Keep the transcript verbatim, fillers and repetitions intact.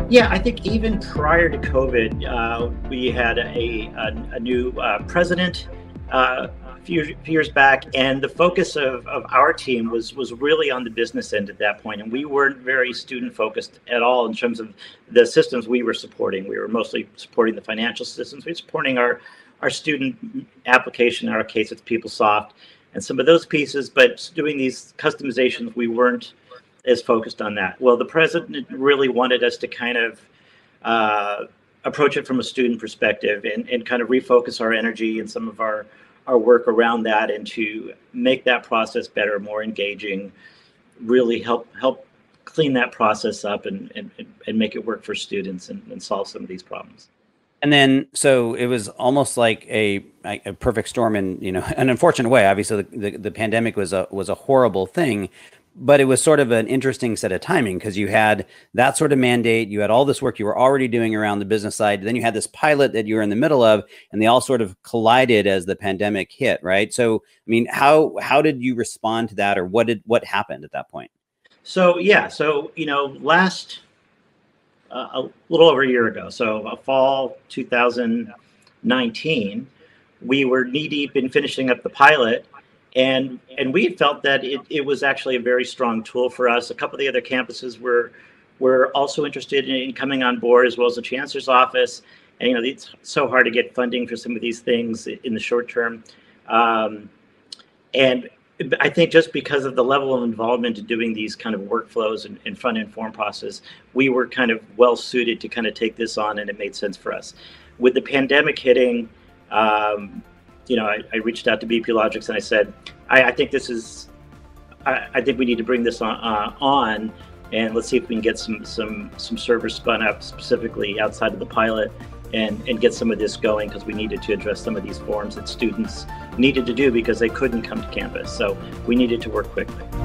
Yeah, I think even prior to COVID, uh, we had a, a, a new uh, president uh, a few, few years back, and the focus of, of our team was was really on the business end at that point, and we weren't very student focused at all in terms of the systems we were supporting. We were mostly supporting the financial systems. We were supporting our our student application, in our case it's PeopleSoft, and some of those pieces, but doing these customizations, we weren't as focused on that. Well, the president really wanted us to kind of uh, approach it from a student perspective and, and kind of refocus our energy and some of our, our work around that, and to make that process better, more engaging, really help help clean that process up and, and, and make it work for students and, and solve some of these problems. And then, so it was almost like a, a perfect storm in, you know, an unfortunate way. Obviously, the, the, the pandemic was a was a horrible thing, but it was sort of an interesting set of timing, because you had that sort of mandate, you had all this work you were already doing around the business side, then you had this pilot that you were in the middle of, and they all sort of collided as the pandemic hit, right? So, I mean, how how did you respond to that, or what did what happened at that point? So yeah, so you know, last. Uh, a little over a year ago, so uh, fall two thousand nineteen, we were knee deep in finishing up the pilot, and and we felt that it, it was actually a very strong tool for us. A couple of the other campuses were were also interested in, in coming on board, as well as the chancellor's office. And you know, it's so hard to get funding for some of these things in the short term, um, and I think just because of the level of involvement in doing these kind of workflows and, and front-end form process, we were kind of well suited to kind of take this on, and it made sense for us. With the pandemic hitting, um, you know, I, I reached out to B P Logix and I said, I, I think this is, I, I think we need to bring this on, uh, on, and let's see if we can get some some some servers spun up specifically outside of the pilot, and and get some of this going, because we needed to address some of these forms that students needed to do because they couldn't come to campus. So we needed to work quickly.